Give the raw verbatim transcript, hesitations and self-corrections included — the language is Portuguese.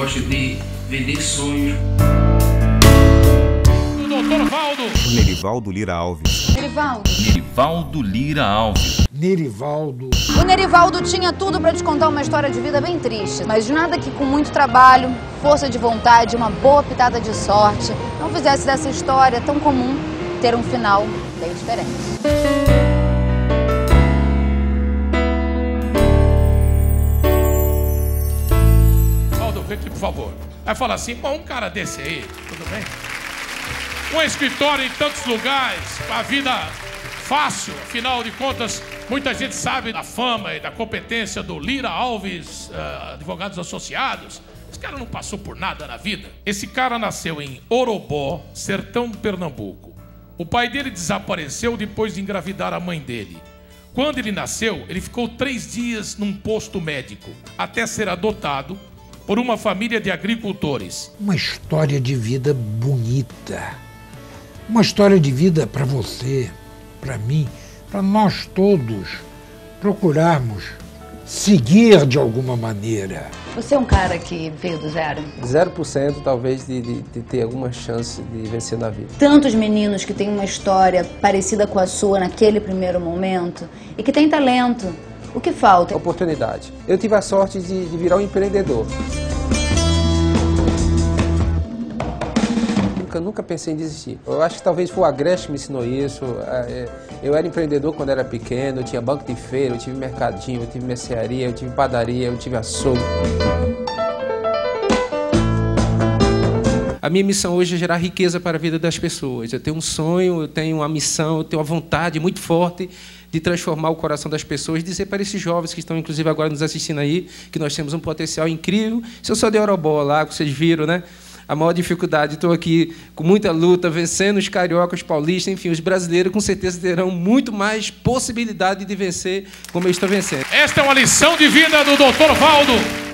gosta de vender sonhos. O doutor Valdo. Nerivaldo Lira Alves. Nerivaldo. Nerivaldo Lira Alves. Nerivaldo. O Nerivaldo tinha tudo para te contar uma história de vida bem triste, mas de nada que com muito trabalho, força de vontade, uma boa pitada de sorte, não fizesse dessa história tão comum ter um final bem diferente. Valdo, vem aqui, por favor. Vai falar assim, bom, um cara desse aí, tudo bem? Um escritório em tantos lugares, a vida fácil, afinal de contas, muita gente sabe da fama e da competência do Lira Alves, uh, Advogados Associados. Esse cara não passou por nada na vida. Esse cara nasceu em Orobó, sertão do Pernambuco. O pai dele desapareceu depois de engravidar a mãe dele. Quando ele nasceu, ele ficou três dias num posto médico, até ser adotado por uma família de agricultores. Uma história de vida bonita. Uma história de vida para você, para mim, para nós todos procurarmos seguir de alguma maneira. Você é um cara que veio do zero? zero por cento talvez de, de, de ter alguma chance de vencer na vida. Tantos meninos que têm uma história parecida com a sua naquele primeiro momento e que têm talento. O que falta? Oportunidade. Eu tive a sorte de, de virar um empreendedor. Eu nunca pensei em desistir. Eu acho que talvez foi o Agreste que me ensinou isso. Eu era empreendedor quando era pequeno, eu tinha banco de feira, eu tive mercadinho, eu tive mercearia, eu tive padaria, eu tive açougue. A minha missão hoje é gerar riqueza para a vida das pessoas. Eu tenho um sonho, eu tenho uma missão, eu tenho uma vontade muito forte de transformar o coração das pessoas, dizer para esses jovens que estão, inclusive, agora nos assistindo aí, que nós temos um potencial incrível. Se eu sou de Orobó lá, que vocês viram, né? A maior dificuldade, estou aqui com muita luta, vencendo os cariocas, paulistas, enfim, os brasileiros com certeza terão muito mais possibilidade de vencer como eu estou vencendo. Esta é uma lição de vida do doutor Valdo.